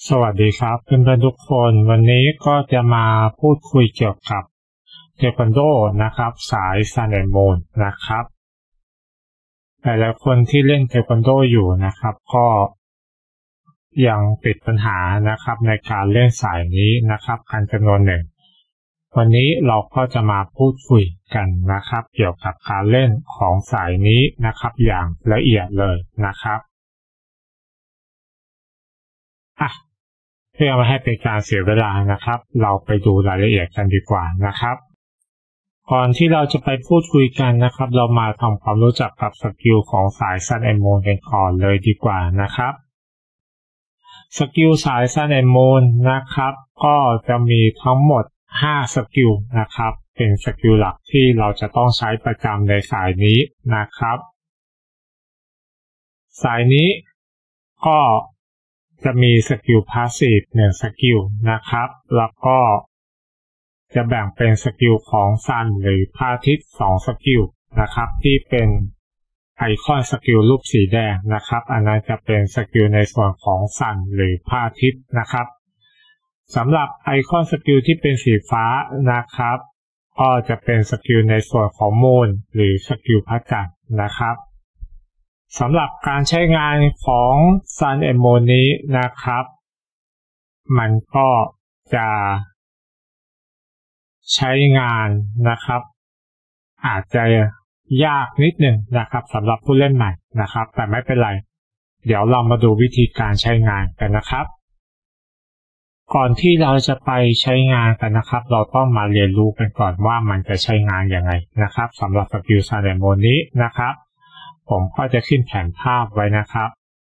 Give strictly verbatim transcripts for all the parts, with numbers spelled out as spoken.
สวัสดีครับเพื่อนๆทุกคนวันนี้ก็จะมาพูดคุยเกี่ยวกับเทควันโดนะครับสายซันแอนด์มูนนะครับหลายๆคนที่เล่นเทควันโดอยู่นะครับก็ยังติดปัญหานะครับในการเล่นสายนี้นะครับกันจำนวนหนึ่งวันนี้เราก็จะมาพูดคุยกันนะครับเกี่ยวกับการเล่นของสายนี้นะครับอย่างละเอียดเลยนะครับอ่ะเพื่อไม่ให้เป็นการเสียเวลานะครับเราไปดูรายละเอียดกันดีกว่านะครับก่อนที่เราจะไปพูดคุยกันนะครับเรามาทำความรู้จักกับสกิลของสายซันแอนด์มูนกันก่อนเลยดีกว่านะครับสกิลสายซันแอนด์มูนนะครับก็จะมีทั้งหมดห้าสกิลนะครับเป็นสกิลหลักที่เราจะต้องใช้ประจำในสายนี้นะครับสายนี้ก็จะมีสกิลพาสซีฟหนึ่งสกิลนะครับแล้วก็จะแบ่งเป็นสกิลของซันหรือพระอาทิตย์สองสกิลนะครับที่เป็นไอคอนสกิลรูปสีแดงนะครับอันนั้นจะเป็นสกิลในส่วนของซันหรือพระอาทิตย์นะครับสำหรับไอคอนสกิลที่เป็นสีฟ้านะครับก็จะเป็นสกิลในส่วนของมูนหรือสกิลพระจันทร์นะครับสำหรับการใช้งานของ Sun and Moon นี้นะครับมันก็จะใช้งานนะครับอาจจะยากนิดหนึ่งนะครับสำหรับผู้เล่นใหม่นะครับแต่ไม่เป็นไรเดี๋ยวเรามาดูวิธีการใช้งานกันนะครับก่อนที่เราจะไปใช้งานกันนะครับเราต้องมาเรียนรู้กันก่อนว่ามันจะใช้งานยังไงนะครับสำหรับสกิล Sun and Moon นี้นะครับผมก็จะขึ้นแผนภาพไว้นะครับ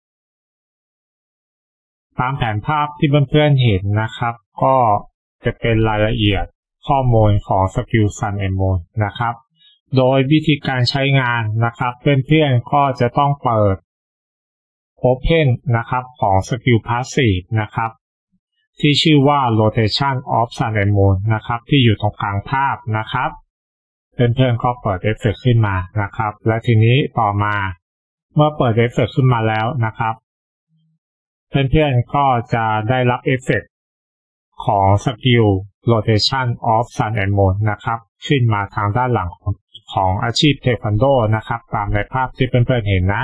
ตามแผนภาพที่เพื่อนๆเห็นนะครับก็จะเป็นรายละเอียดข้อมูลของสกิล Sun and Moon นะครับโดยวิธีการใช้งานนะครับเพื่อนๆก็จะต้องเปิด Open นะครับของสกิล Passive นะครับที่ชื่อว่า Rotation of Sun and Moon นะครับที่อยู่ตรงกลางภาพนะครับเพื่อนๆก็เปิดเอฟเฟกต์ขึ้นมานะครับและทีนี้ต่อมาเมื่อเปิดเอฟเฟกต์ขึ้นมาแล้วนะครับเพื่อนๆก็จะได้รับเอฟเฟกต์ของสกิล Rotation of Sun and Moon นะครับขึ้นมาทางด้านหลังของของอาชีพเทควันโดนะครับตามในภาพที่เพื่อนๆเห็นนะ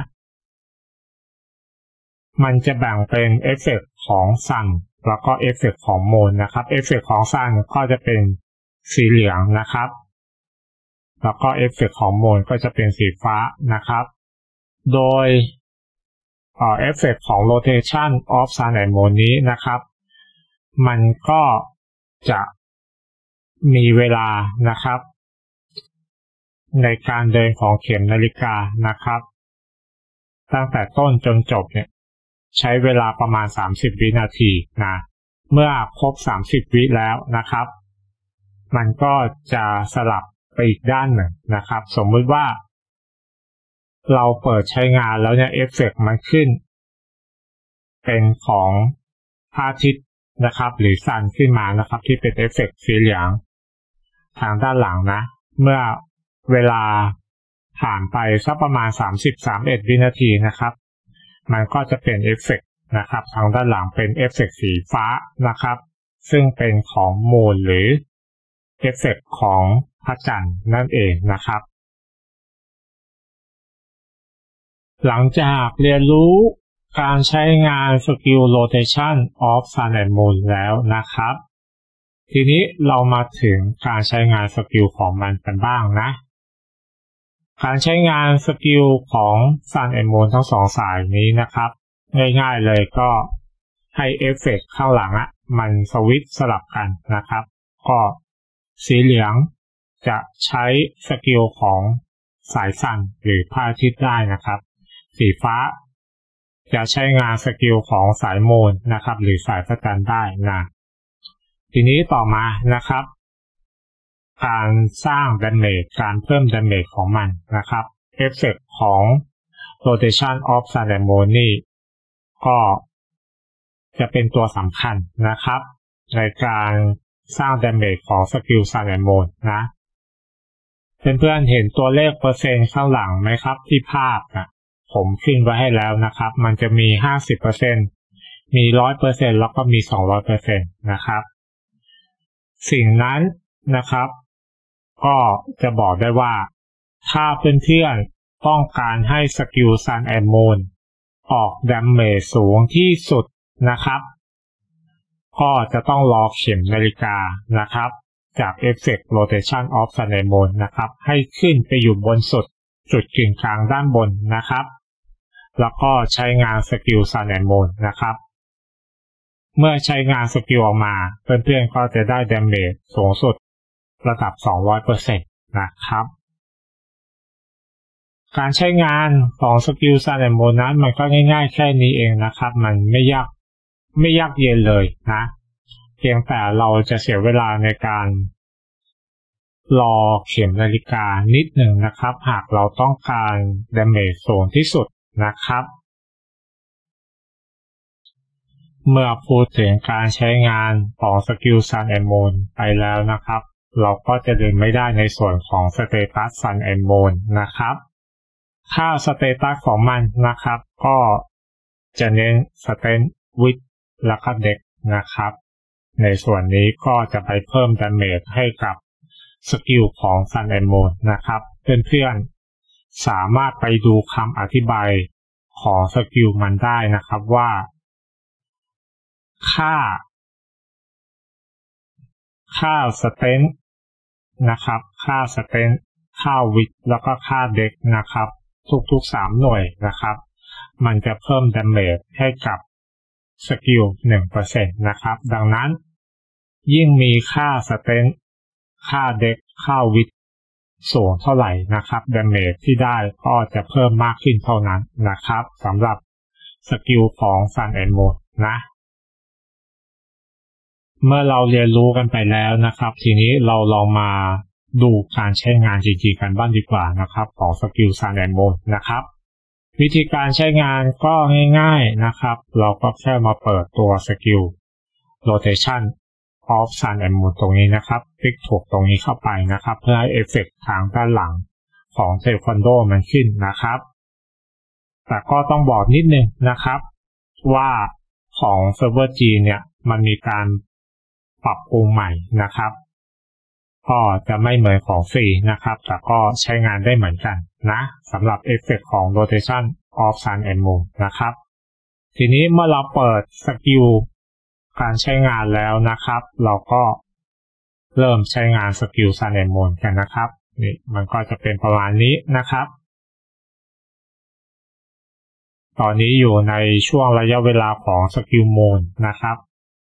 มันจะแบ่งเป็นเอฟเฟกต์ของ Sun แล้วก็เอฟเฟกต์ของ Moon นะครับเอฟเฟกต์ของ Sun ก็จะเป็นสีเหลืองนะครับแล้วก็เอฟเฟกต์ของโมนก็จะเป็นสีฟ้านะครับโดยเอ่อเอฟเฟกต์ของ Rotation of Sun and Moon นี้นะครับมันก็จะมีเวลานะครับในการเดินของเข็มนาฬิกานะครับตั้งแต่ต้นจนจบเนี่ยใช้เวลาประมาณสามสิบวินาทีนะเมื่อครบสามสิบวิแล้วนะครับมันก็จะสลับไปอีกด้านหนึ่งนะครับสมมุติว่าเราเปิดใช้งานแล้วเนี่ยเอฟเฟกต์มันขึ้นเป็นของพระอาทิตย์นะครับหรือซันขึ้นมานะครับที่เป็นเอฟเฟกต์สีเหลืองทางด้านหลังนะเมื่อเวลาผ่านไปสักประมาณสามสิบ สามสิบเอ็ดวินาทีนะครับมันก็จะเป็นเอฟเฟกต์นะครับทางด้านหลังเป็นเอฟเฟกต์สีฟ้านะครับซึ่งเป็นของมูนหรือเอฟเฟกต์ของพระจันทร์นั่นเองนะครับหลังจากเรียนรู้การใช้งานสกิล Rotation of Sun and Moon แล้วนะครับทีนี้เรามาถึงการใช้งานสกิลของมันกันบ้างนะการใช้งานสกิลของ Sun and Moon ทั้งสองสายนี้นะครับง่ายๆเลยก็ให้เอฟเฟกต์ข้างหลังอ่ะมันสวิตช์สลับกันนะครับก็สีเหลืองจะใช้สกิลของสายซันหรือพระอาทิตย์ได้นะครับสีฟ้าจะใช้งานสกิลของสายมูนนะครับหรือสายพระจันทร์ได้นะทีนี้ต่อมานะครับการสร้าง damage การเพิ่ม damage ของมันนะครับเอฟเฟกต์ของ rotation of sun and moon นี่ก็จะเป็นตัวสำคัญนะครับในการสร้าง damage ของสกิล sun and moon นะเพื่อนๆเห็นตัวเลขเปอร์เซ็นต์ข้างหลังไหมครับที่ภาพนะผมขึ้นไว้ให้แล้วนะครับมันจะมี ห้าสิบเปอร์เซ็นต์มี หนึ่งร้อยเปอร์เซ็นต์ แล้วก็มี สองร้อยเปอร์เซ็นต์ นะครับสิ่งนั้นนะครับก็จะบอกได้ว่าถ้าเพื่อนๆต้องการให้สกิล Sun and Moon ออกดาเมจสูงที่สุดนะครับก็จะต้องรอเข็มนาฬิกานะครับจาก Effect Rotation of Sun and Moon นะครับให้ขึ้นไปอยู่บนสุดจุดกึ่งกลางด้านบนนะครับแล้วก็ใช้งานสกิล Sun and Moon นะครับเมื่อใช้งานสกิลออกมาเพื่อนๆก็จะได้ดาเมจสูงสุดระดับ สองร้อยเปอร์เซ็นต์ นะครับการใช้งานของสกิล Sun and Moon นั้นมันก็ง่ายๆแค่นี้เองนะครับมันไม่ยากไม่ยากเย็นเลยนะเพียงแต่เราจะเสียเวลาในการรอเข็มนาฬิกานิดหนึ่งนะครับหากเราต้องการดาเมจสูงที่สุดนะครับเมื่อพูดถึงการใช้งานของสกิล Sun and Moon ไปแล้วนะครับเราก็จะลืมไม่ได้ในส่วนของสเตตัส Sun and Moon นะครับถ้าสเตตัสของมันนะครับก็จะเน้น Strength Wit แล้วก็ Dex นะครับในส่วนนี้ก็จะไปเพิ่มดาเมจให้กับสกิลของ Sun and Moon นะครับเพื่อนๆสามารถไปดูคำอธิบายของสกิลมันได้นะครับว่าค่าค่า Strength นะครับค่า Strength ค่า Wit แล้วก็ค่า Dex นะครับทุกๆสามหน่วยนะครับมันจะเพิ่มดาเมจให้กับสกิล หนึ่งเปอร์เซ็นต์ นะครับดังนั้นยิ่งมีค่า Strength ค่า Dex ค่า Wit สูงเท่าไหร่นะครับดาเมจที่ได้ก็จะเพิ่มมากขึ้นเท่านั้นนะครับสำหรับสกิลของ Sun and Moon นะเมื่อเราเรียนรู้กันไปแล้วนะครับทีนี้เราลองมาดูการใช้งานจริงๆกันบ้างดีกว่านะครับของสกิล Sun and Moon นะครับวิธีการใช้งานก็ง่ายๆนะครับเราก็แค่มาเปิดตัวสกิล Rotation of Sun and Moon ตรงนี้นะครับคลิกถูกตรงนี้เข้าไปนะครับเพื่อให้เอฟเฟกต์ทางด้านหลังของเทควันโดมันขึ้นนะครับแต่ก็ต้องบอกนิดนึงนะครับว่าของเซิร์ฟเวอร์ G เนี่ยมันมีการปรับปรุงใหม่นะครับก็จะไม่เหมือนของฟรีนะครับแต่ก็ใช้งานได้เหมือนกันนะสำหรับเอฟเฟกต์ของ Rotation of Sun and Moon นะครับทีนี้เมื่อเราเปิดสกิลการใช้งานแล้วนะครับเราก็เริ่มใช้งานสกิล Sun and Moon กันนะครับนี่มันก็จะเป็นประมาณนี้นะครับตอนนี้อยู่ในช่วงระยะเวลาของสกิล Moon นะครับ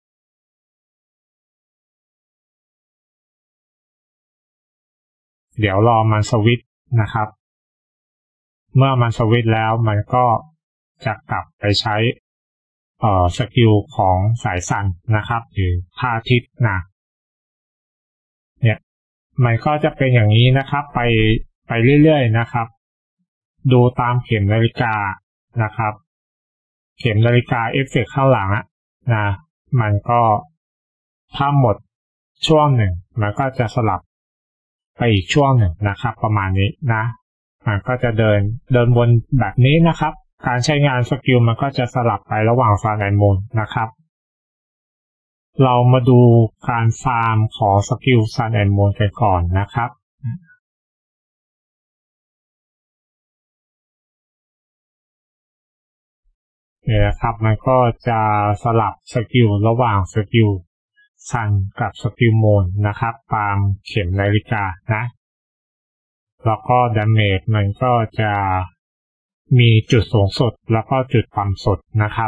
เดี๋ยวรอมันสวิตช์นะครับเมื่อมันสวิตช์แล้วมันก็จะกลับไปใช้เอ่อสกิลของสายซันนะครับหรือพระอาทิตย์นะเนี่ยมันก็จะเป็นอย่างนี้นะครับไปไปเรื่อยๆนะครับดูตามเข็มนาฬิกานะครับเข็มนาฬิกาเอฟเฟกต์ข้างหลังอะนะมันก็ถ้าหมดช่วงหนึ่งมันก็จะสลับไปอีกช่วงหนึ่งนะครับประมาณนี้นะมันก็จะเดินเดินวนแบบนี้นะครับการใช้งานสกิลมันก็จะสลับไประหว่าง Sun and Moon นะครับเรามาดูการฟาร์มของสกิล Sun and Moon กันก่อนนะครับเนี่ยนะครับมันก็จะสลับสกิลระหว่างสกิล Sun กับสกิล Moon นะครับตามเข็มนาฬิกานะแล้วก็ดาเมจมันก็จะมีจุดสูงสุดแล้วก็จุดต่ำสุดนะครับ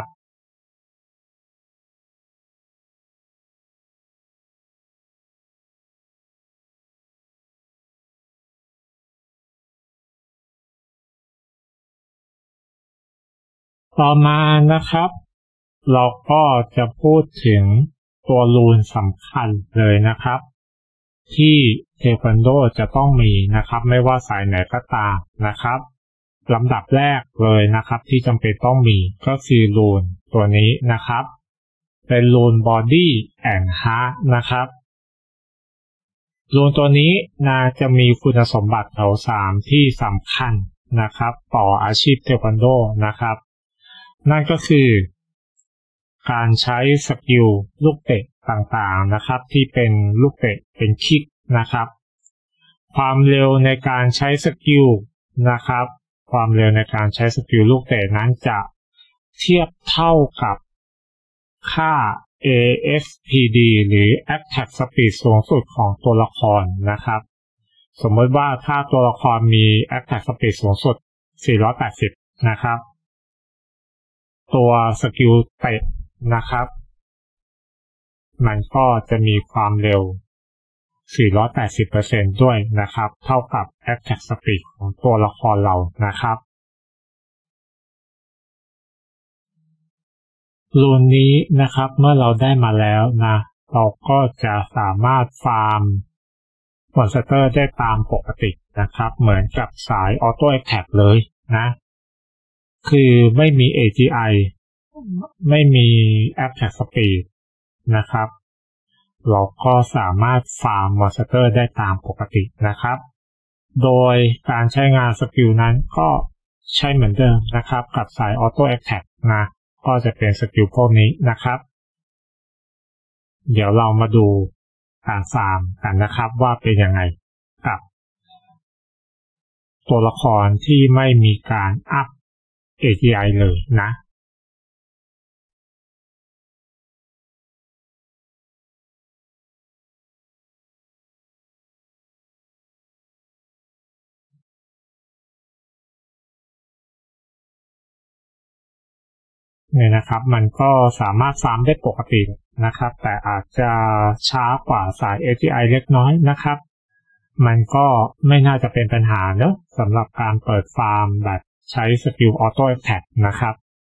ต่อมานะครับเราก็จะพูดถึงตัวรูนสำคัญเลยนะครับที่เทควันโดจะต้องมีนะครับไม่ว่าสายไหนก็ตามนะครับลำดับแรกเลยนะครับที่จำเป็นต้องมีก็คือรูนตัวนี้นะครับเป็นรูน Body and Heart นะครับรูนตัวนี้น่าจะมีคุณสมบัติแถวสามที่สำคัญนะครับต่ออาชีพเทควันโดนะครับนั่นก็คือการใช้สกิลลูกเตะต่างๆนะครับที่เป็นลูกเตะเป็นคิกนะครับความเร็วในการใช้สกิลนะครับความเร็วในการใช้สกิลลูกเตะนั้นจะเทียบเท่ากับค่า เอ เอส พี ดี หรือ Attack Speed สูงสุดของตัวละครนะครับสมมติว่าถ้าตัวละครมี Attack Speed สูงสุดสี่ร้อยแปดสิบนะครับตัวสกิลเตะนะครับมันก็จะมีความเร็ว สี่ร้อยแปดสิบเปอร์เซ็นต์ ด้วยนะครับเท่ากับ Attack Speed ของตัวละครเรานะครับรูนนี้นะครับเมื่อเราได้มาแล้วนะเราก็จะสามารถฟาร์มมอนสเตอร์ได้ตามปกตินะครับเหมือนกับสาย Auto Attack เลยนะคือไม่มี เอ จี ไอ ไม่มี Attack Speed นะครับเราก็สามารถฟาร์มมอนสเตอร์ได้ตามปกตินะครับโดยการใช้งานสกิลนั้นก็ใช้เหมือนเดิมนะครับกับสาย Auto Attack นะก็จะเป็นสกิลพวกนี้นะครับเดี๋ยวเรามาดูการฟาร์มกันนะครับว่าเป็นยังไงกับตัวละครที่ไม่มีการอัพ เอ จี ไอ เลยนะเนี่ยนะครับมันก็สามารถฟาร์มได้ปกตินะครับแต่อาจจะช้ากว่าสาย เอ จี ไอ เล็กน้อยนะครับมันก็ไม่น่าจะเป็นปัญหาเนอะสำหรับการเปิดฟาร์มแบบใช้สกิล Auto Attack นะครับ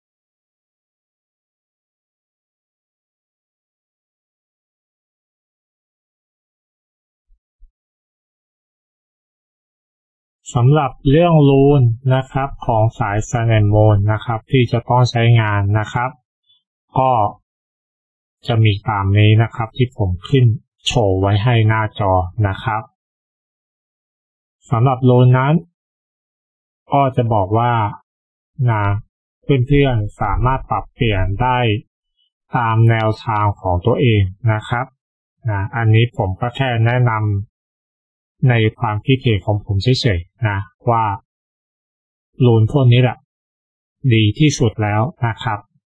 สำหรับเรื่องรูนนะครับของสาย Sun and Moon นะครับที่จะต้องใช้งานนะครับก็จะมีตามนี้นะครับที่ผมขึ้นโชว์ไว้ให้หน้าจอนะครับสำหรับรูนนั้นก็จะบอกว่านะเพื่อนๆสามารถปรับเปลี่ยนได้ตามแนวทางของตัวเองนะครับนะอันนี้ผมก็แค่แนะนำในความคิดเห็นของผมเฉยๆนะว่ารูนพวกนี้แหละดีที่สุดแล้วนะครับ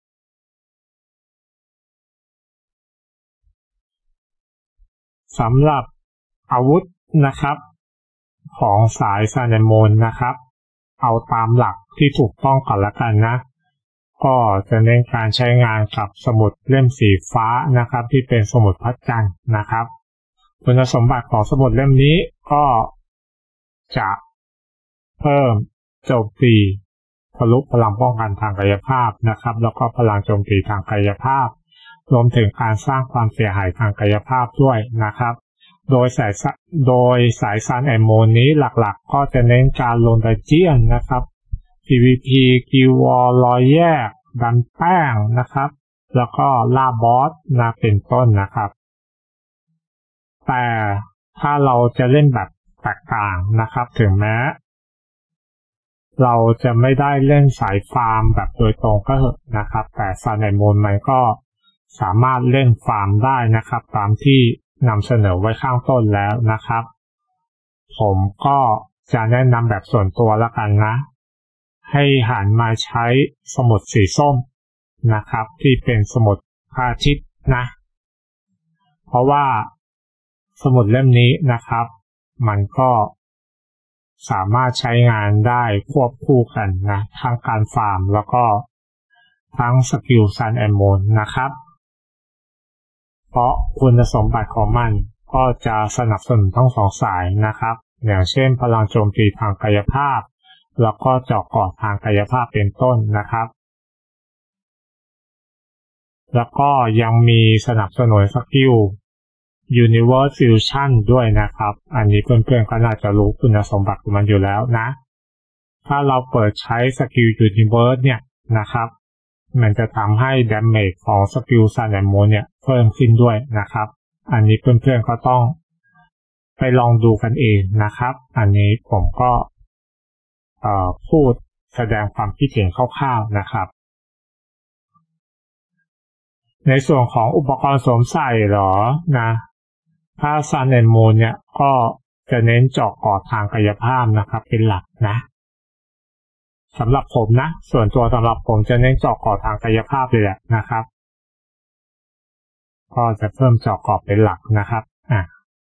สำหรับอาวุธนะครับของสายซานโมนนะครับเอาตามหลักที่ถูกต้องก่อนละกันนะก็จะเน้นการใช้งานกับสมุดเล่มสีฟ้านะครับที่เป็นสมุดพระจันทร์นะครับคุณสมบัติของสมุดเล่มนี้ก็จะเพิ่มโจมตีทะลุพลังป้องกันทางกายภาพนะครับแล้วก็พลังโจมตีทางกายภาพรวมถึงการสร้างความเสียหายทางกายภาพด้วยนะครับโดยสายโดยสายซันแอนโมนนี้หลักๆก็จะเน้นการลงดันเจียนนะครับ พี วี พี กิลด์วอร์ลอยแยกดันแป้งนะครับแล้วก็ล่าบอสนะเป็นต้นนะครับแต่ถ้าเราจะเล่นแบบแตกต่างนะครับถึงแม้เราจะไม่ได้เล่นสายฟาร์มแบบโดยตรงก็เถอะนะครับแต่ซันแอนโมนมันก็สามารถเล่นฟาร์มได้นะครับตามที่นำเสนอไว้ข้างต้นแล้วนะครับผมก็จะแนะนำแบบส่วนตัวแล้วกันนะให้หันมาใช้สมุดสีส้มนะครับที่เป็นสมุดพระอาทิตย์นะเพราะว่าสมุดเล่มนี้นะครับมันก็สามารถใช้งานได้ควบคู่กันนะทั้งการฟาร์มแล้วก็ทั้งสกิลซันแอนโมนนะครับเพราะคุณสมบัติของมันก็จะสนับสนุนทั้งสองสายนะครับอย่างเช่นพลังโจมตีทางกายภาพแล้วก็เจาะเกราะทางกายภาพเป็นต้นนะครับแล้วก็ยังมีสนับสนุนสกิล Universe Fusion ด้วยนะครับอันนี้เพื่อนๆก็น่าจะรู้คุณสมบัติของมันอยู่แล้วนะถ้าเราเปิดใช้สกิล Universe เนี่ยนะครับมันจะทำให้ damage ของสกิล Sun and Moon เนี่ยเพิ่มขึ้นด้วยนะครับอันนี้เพื่อนๆก็ต้องไปลองดูกันเองนะครับอันนี้ผมก็เอ่อพูดแสดงความคิดเห็นคร่าวๆนะครับในส่วนของอุปกรณ์สวมใส่หรอนะถ้า Sun and Moon เนี่ยก็จะเน้นเจาะกอดทางกายภาพนะครับเป็นหลักนะสำหรับผมนะส่วนตัวสำหรับผมจะเน้นเจาะกอดทางกายภาพเลยแหละนะครับก็จะเพิ่มเจาะกอดเป็นหลักนะครับอ่ะ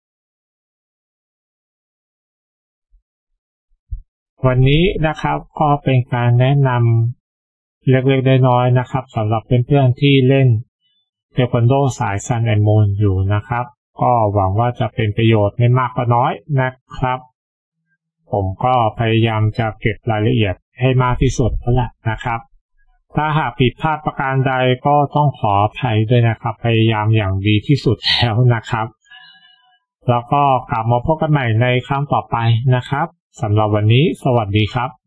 วันนี้นะครับก็เป็นการแนะนำเล็กๆน้อยๆนะครับสำหรับเพื่อนๆที่เล่นเทควันโดสาย Sun and Moon อยู่นะครับก็หวังว่าจะเป็นประโยชน์ไม่มากก็น้อยนะครับผมก็พยายามจะเก็บรายละเอียดให้มากที่สุดแล้วแหละนะครับถ้าหากผิดพลาดประการใดก็ต้องขออภัยด้วยนะครับพยายามอย่างดีที่สุดแล้วนะครับแล้วก็กลับมาพบกันใหม่ในครั้งต่อไปนะครับสำหรับวันนี้สวัสดีครับ